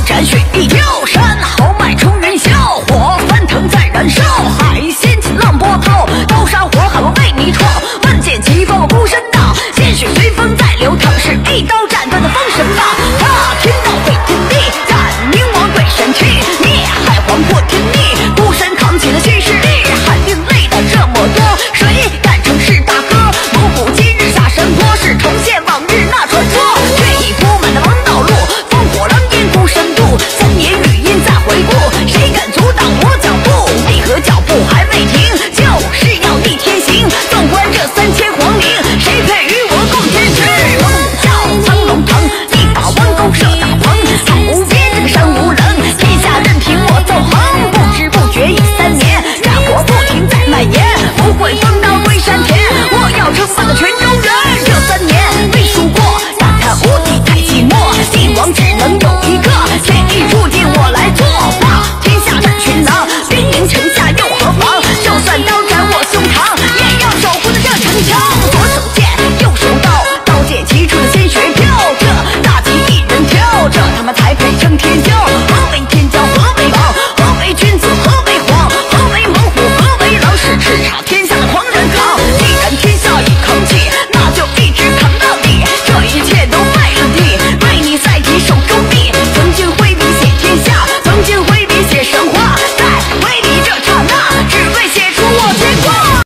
斩雪地雕，山豪迈冲人笑，火翻腾在燃烧，海掀起浪波涛，刀杀火海我为你闯，万箭齐发我孤身到，鲜血随风在流淌，是一刀斩。